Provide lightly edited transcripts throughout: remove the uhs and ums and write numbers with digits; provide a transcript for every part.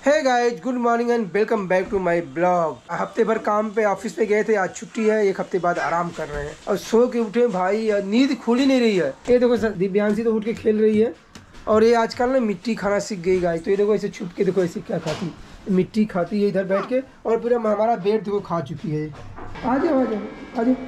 Hey guys, good morning and welcome back to my blog. हफ्ते भर काम पे ऑफिस पे गए थे, आज छुट्टी है, एक हफ्ते बाद आराम कर रहे हैं और सो के उठे भाई, नींद खुल ही नहीं रही है। ये देखो दिव्यांशी तो उठ के खेल रही है और ये आजकल ना मिट्टी खाना सीख गई गाइस। तो ये देखो ऐसे छुप के देखो ऐसे क्या खाती, मिट्टी खाती है इधर बैठ के और पूरा हमारा बेड देखो खा चुकी है। आ जाओ आ जाओ आ जाओ।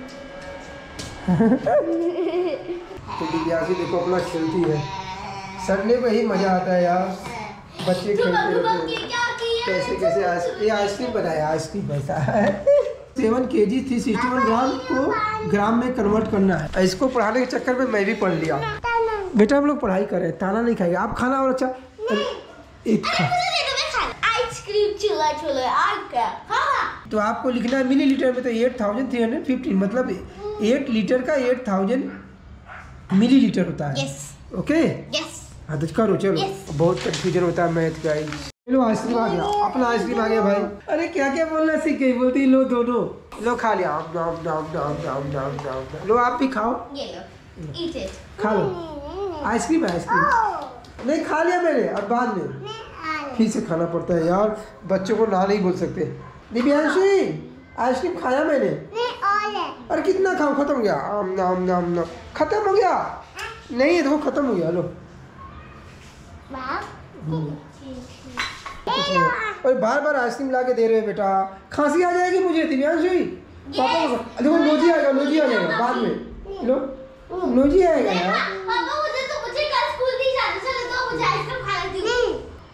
तो दिव्यांशी देखो अपना खेलती है, संडे को ही मज़ा आता है यार, बच्चे खेलते रहते हैं। कैसे कैसे ये आइसक्रीम बनाया, आइसक्रीम ऐसा है 7 kg 361 ग्राम को ग्राम में कन्वर्ट करना है। इसको पढ़ाने के चक्कर में मैं भी पढ़ लिया। बेटा हम लोग पढ़ाई कर रहे हैं, ताना नहीं खाएगा आप, खाना और अच्छा तो आपको लिखना है मिलीलीटर में, तो 8315 मतलब 8 लीटर का 8000 मिलीलीटर होता है। ओके हाँ तो करो चलो। बहुत कंफ्यूजन होता है मैथ का। लो आइसक्रीम आ गया, अपना आइसक्रीम आ गया भाई। अरे क्या क्या बोलना सीख गई, बोलती लो दोनों लो खा लिया। लो आप भी खाओ, खा लो आइसक्रीम है, आइसक्रीम नहीं खा लिया मैंने, अब बाद में फिर से खाना पड़ता है यार, बच्चों को ना नहीं बोल सकते। दिव्यांशी आइसक्रीम खाया मैंने, अरे कितना खाओ, खत्म हो गया, खत्म हो गया नहीं है, देखो खत्म हो गया। लो और बार बार आइसक्रीम ला के दे रहे हो बेटा, खांसी आ जाएगी मुझे। दिव्यांशी पापा देखो नोजी आएगा, नोजी आ जाएगा बाद में। लो नोजी आएगा यार। पापा मुझे तो मुझे कल स्कूल नहीं जाना, चलो तो मुझे आइसक्रीम खाने दीजिए।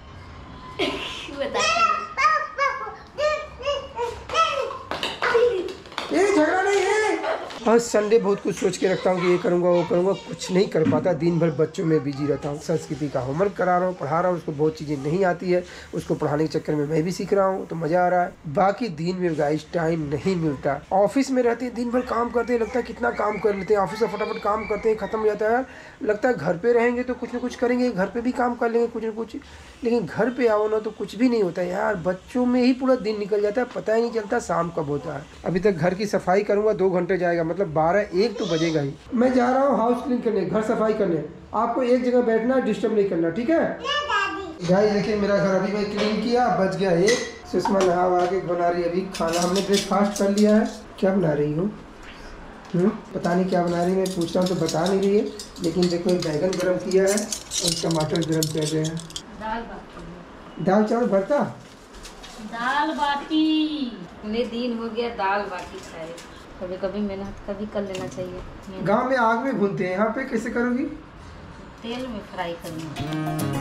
ये झगड़ा नहीं है। हाँ संडे बहुत कुछ सोच के रखता हूँ कि ये करूँगा वो करूँगा, कुछ नहीं कर पाता, दिन भर बच्चों में बिजी रहता हूँ। संस्कृति का होमवर्क करा रहा हूँ, पढ़ा रहा हूँ, उसको बहुत चीज़ें नहीं आती है, उसको पढ़ाने के चक्कर में मैं भी सीख रहा हूँ तो मज़ा आ रहा है। बाकी दिन में गाइस टाइम नहीं मिलता, ऑफिस में रहते हैं दिन भर काम करते हैं, लगता है कितना काम कर लेते हैं, ऑफिस से फटाफट काम करते हैं खत्म हो जाता है। लगता है घर पे रहेंगे तो कुछ ना कुछ करेंगे, घर पे भी काम कर लेंगे कुछ ना कुछ, लेकिन घर पे आओ ना तो कुछ भी नहीं होता है यार, बच्चों में ही पूरा दिन निकल जाता है, पता ही नहीं चलता शाम कब होता है। अभी तक घर की सफाई करूँगा 2 घंटे जाएगा, मतलब 12-1 तो बजेगा ही। मैं जा रहा हूँ हाउस क्लीन करने, घर सफाई करने, आपको एक जगह बैठना, डिस्टर्ब नहीं करना, ठीक है गाइस। देखिए मेरा घर अभी मैं क्लीन किया, बच गया 1। सुषमा नहा वहा के बना रही है अभी खाना, हमने ब्रेकफास्ट कर लिया है। क्या बना रही हो? पता नहीं क्या बना रही है, मैं पूछ रहा हूँ तो बता नहीं रही है, लेकिन देखो बैगन गरम किया है और टमाटर गरम कर रहे हैं। दाल चावल भरता, दाल बाटी दिन हो गया, दाल बाटी खाए। कभी कभी मेहनत कभी कर लेना चाहिए। गांव में आग में भूनते हैं, यहाँ पे कैसे करोगी? तेल में फ्राई करना।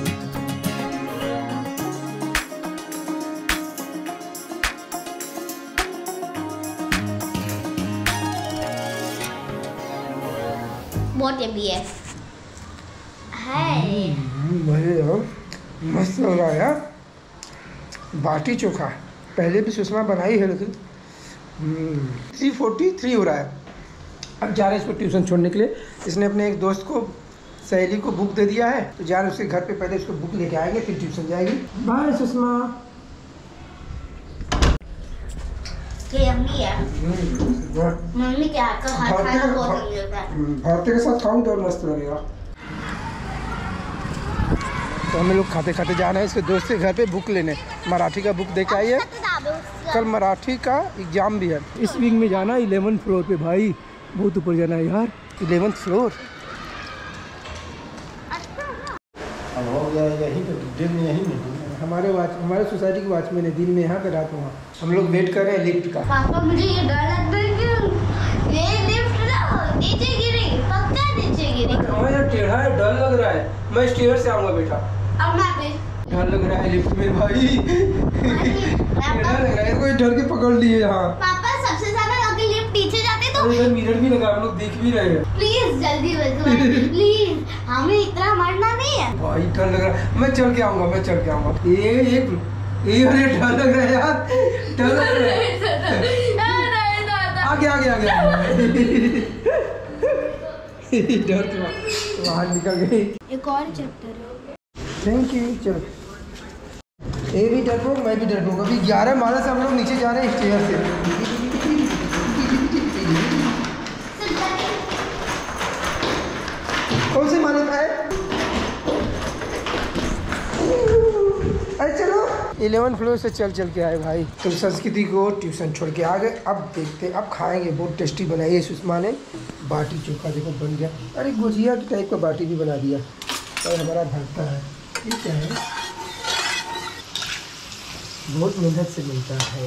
What a BF है। मस्त हो रहा है यार, बाटी चोखा पहले भी सुषमा बनाई है, लेकिन 3:43 हो रहा है। अब जा रहे हैं इसको ट्यूशन छोड़ने के लिए। इसने अपने एक दोस्त को, सहेली को बुक दे दिया है, तो जा रहे उसके घर पे, पहले उसको बुक लेके आएंगे फिर ट्यूशन जाएगी। बाय सुषमा। मम्मी के हाथ का खाना बहुत अच्छी होता है। भरते के साथ खाऊं तो और मस्त लगेगा। तो हम लोग खाते खाते जा रहे हैं इसके दोस्त के घर पे बुक लेने, मराठी का बुक दे के आई है, कल मराठी का एग्जाम भी है। इस विंग में जाना 11th फ्लोर पे भाई, बहुत ऊपर जाना है यार, 11th फ्लोर। यहीं पे दिन में यहीं में हमारे सोसाइटी की वॉचमैन है, दिन में यहाँ पे रात में। हम लोग वेट कर रहे हैं लिफ्ट का। पापा मुझे ये डर लगता है कि ये लिफ्ट ना नीचे गिरेगी, पक्का नीचे गिरेगी। हमारे यहाँ टेढ़ा है, डर लग रहा है, मैं स्टेयर से आऊँगा बेटा। अब मैं भी डर लग रहा है लिफ्ट में भाई, टेढ़ा लग रहा है, कोई डर के पकड़ लिए यहाँ। पापा सबसे ज्यादा अगर लिफ्ट नीचे जाते तो इधर मिरर भी लगा, हम लोग देख भी रहे हैं। प्लीज जल्दी बदलो प्लीज, हमें इतना मरना नहीं है भाई, डर लग रहा है, मैं चल के आऊँगा, मैं चल के आऊँगा। ये अरे डर लग रहा है यार, डर लग रहा है। आगे आगे आगे डर के बाहर निकल गई। एक और चैप्टर है। Thank you. चलो ये भी डरपोक, मैं भी डरपोक। अभी 11 माला से हम लोग नीचे जा रहे हैं स्टेयर से। कौन से माले पे है? अरे चलो 11 फ्लोर से चल चल के आए भाई। तो संस्कृति को ट्यूशन छोड़ के आ गए। अब देखते हैं, अब खाएंगे। बहुत टेस्टी बनाई है सुषमा ने बाटी चोखा, देखो बन गया। अरे गुजिया की टाइप का बाटी भी बना दिया। और हमारा भरता है, ये क्या है, बहुत मेहनत से मिलता है।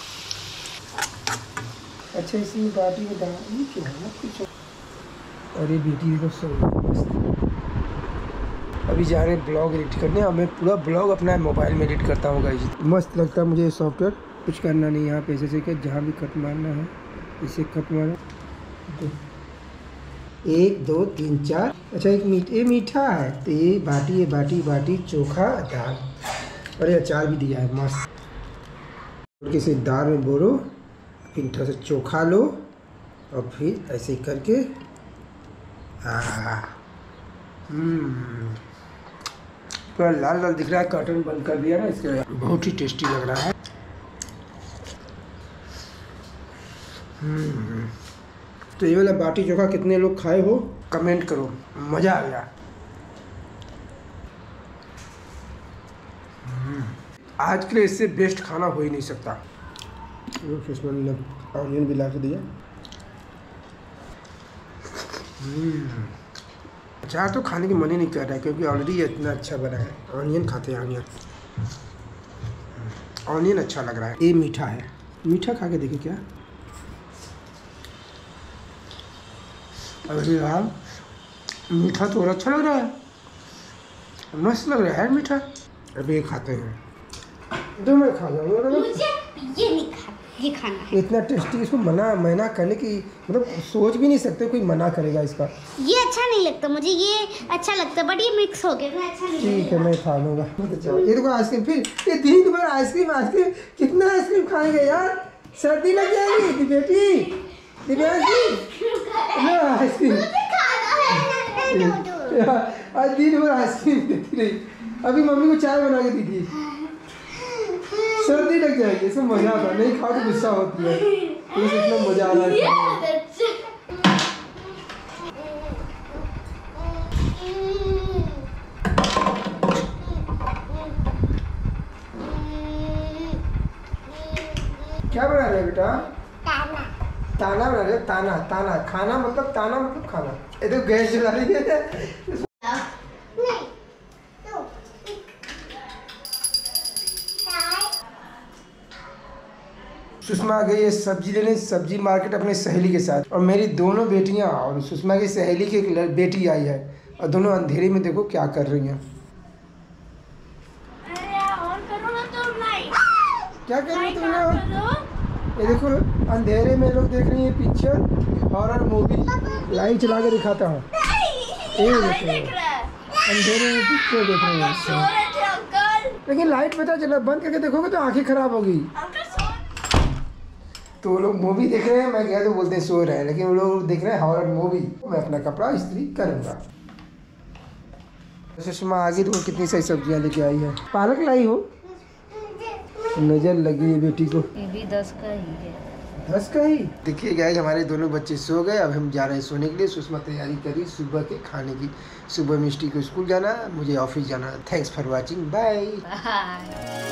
अच्छा इसमें बाटी में डाल, ये क्या है कुछ। और ये बेटी देखो सो। अभी जा रहे हैं ब्लॉग एडिट करने, और मैं पूरा ब्लॉग अपना मोबाइल में एडिट करता हूँ गाइस। मस्त लगता है मुझे ये सॉफ्टवेयर। कुछ करना नहीं, यहाँ पे ऐसे से कर, जहाँ भी कट मारना है इसे कट मारना। 1 2 3 4। अच्छा ये मीठा है, तो ये बाटी बाटी चोखा दाल, और ये अचार भी दिया है मस्त। किसी दाल में बोलो, फिर थोड़ा सा चोखा लो, और फिर ऐसे करके पूरा लाल लाल दिख रहा है। कर्टन बंद कर दिया ना इसके, बहुत ही टेस्टी लग रहा है। तो ये वाला बाटी चोखा कितने लोग खाए हो कमेंट करो, मज़ा आ गया। आज के लिए इससे बेस्ट खाना हो ही नहीं सकता। ऑनियन भी ला के दिया। अचार तो खाने की मन ही नहीं कर रहा है, क्योंकि ऑलरेडी इतना अच्छा बना है। ऑनियन खाते हैं, ऑनियन अच्छा लग रहा है। ये मीठा है, मीठा खा के देखिए क्या। अरे यार मीठा तो और अच्छा लग रहा है, मस्त लग रहा है मीठा। अभी ये खाते हैं, तो मैं खा जाऊँगा। मुझे ये नहीं खाना, ये खाना है। इतना टेस्टी, इसको मना करने की मतलब सोच भी नहीं सकते कोई मना करेगा इसका। ये अच्छा नहीं लगता मुझे, ये अच्छा लगता, बट ये मिक्स हो गया, मैं अच्छा नहीं लगता। ठीक है मैं खा लूँगा। ये देखो आइसक्रीम, फिर ये दिन भर आइसक्रीम कितना आइसक्रीम खाएंगे यार, सर्दी लग जाएगी बेटी। दिव्यांशी आइसक्रीम, आज दिन भर आइसक्रीम देती रही। अभी मम्मी को चाय बना के दी थी, सर्दी लग जाएगी। इसमें मजा आता, नहीं खाओ तो गुस्सा होती है, तो इतना मजा आ रहा है। क्या बना रहे हो बेटा? ताना बना रहे हो? ताना खाना मतलब, ताना मतलब खाना। ये तो गैस जला रही है। सुषमा गई है सब्जी लेने, सब्जी मार्केट अपने सहेली के साथ। और मेरी दोनों बेटियां और सुषमा की सहेली की एक बेटी आई है, और दोनों अंधेरे में देखो क्या कर रही हैं। क्या कर रही तुम लोग? ये देखो अंधेरे में लोग देख रही हैं पिक्चर, हॉरर मूवी। लाइट चला के दिखाता हूँ, ये देखो अंधेरे में पिक्चर देख रही हैं। लेकिन लाइट पता चला, बंद करके देखोगे तो आंखें खराब होगी। तो वो लोग मूवी देख रहे हैं, मैं गया तो बोलते हैं सो रहे हैं, लेकिन वो लोग देख रहे हैं हॉरर मूवी। मैं अपना कपड़ा इस्त्री करूँगा। सुषमा आगे तो कितनी सारी सब्जियां लेके आई है। पालक लाई हो, नजर लगी है बेटी को। ये भी 10 का ही है। 10 का ही। देखिए गाइस हमारे दोनों बच्चे सो गए, अब हम जा रहे हैं सोने के लिए। सुषमा तैयारी करी सुबह के खाने की। सुबह मिष्टी को स्कूल जाना, मुझे ऑफिस जाना। Thanks for watching, bye.